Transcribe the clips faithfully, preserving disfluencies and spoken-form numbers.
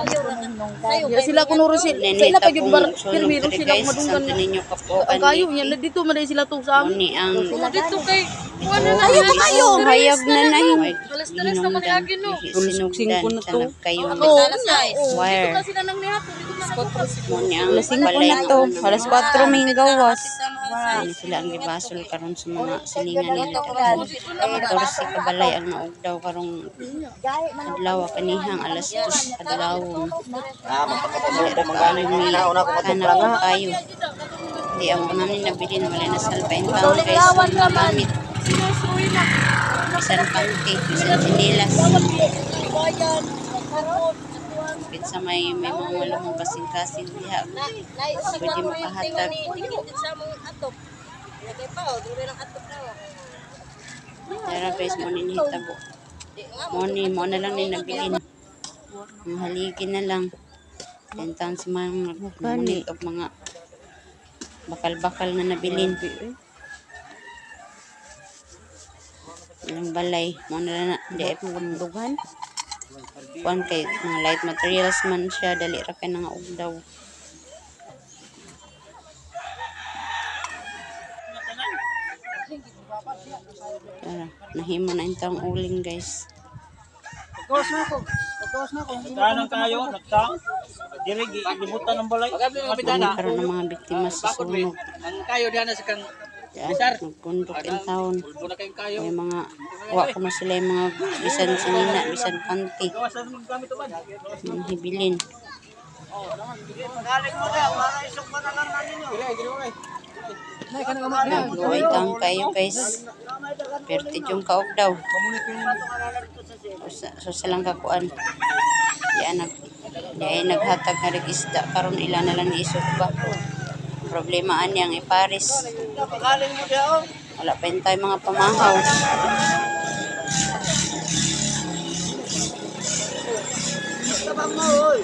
Ya sila kunuro sila sa ila pag bar pirmiro sila madunggan ninyo kapo ang kayo nya dito man sila to sa amin. Ni ang Dito kay Wala kayo pa kayo. Hayag na nahin. Alas-alas naman ni Agin no. Sinugdan na to. kayo. Wire. Dito na sila nang nihato. Dito na Mo ni ang alas singko na to. Alas kwatro may gawas. Ni sila ang gibasol karon sa mga silingan nila. fourteen ka balay ang naog daw karong adlaw kanihang alas dos adlawon. Ah, magpakapagod mga ano yung nauna ko Kana kayo. Di ang una ni nabili na wala na salpain taon guys. Gamit. Bisan panty, bisan sinilas. Sa may may mga walong kasing-kasing diha. Pwede makahatag. Tara guys, mo ni hitabo. Mo ni mo na lang ni nabilin. Ang haligi na lang. Tentang si mga ngunit o mga bakal-bakal na nabilin. Ilang balay. Mo na lang di ay pagdugan. Kuan kay mga light materials man siya. Dali ra kay nga ugdaw. Tara, nahimo na intang uling guys. Pagkawas na ako. Pagkawas na ako. Kanang kayo, nagtang. Diri gibutan ng balay. Karon ng mga biktima sa sunog. Ang kayo diha na sa kang Nagkundok in town. pulbo na kayong kayo. May mga wa ko na sila yung mga bisan sinina, bisan panty. Kawasan mo gamit man. Yung hibilin. Galing mo na, para isok pa na lang namin yun. Gili, gili mo kay. Nagluway tang kayo guys. Pertit yung kaog daw. So, so silang kakuan. Yan nag di ay naghatag na regisda karon ilan na lang niisog ba. Problema niyang iparis. Galing mo diha oh. Wala pa hintay mga pamahaw. Tabang mo oy.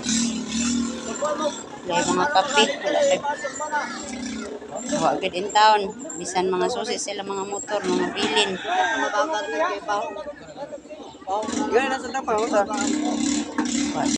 May mga kape. Wala pa. Wala gid in town. Bisan mga susi sila mga motor, mga bilin. Mga baka kay pa. Yan na sa tapaw sa.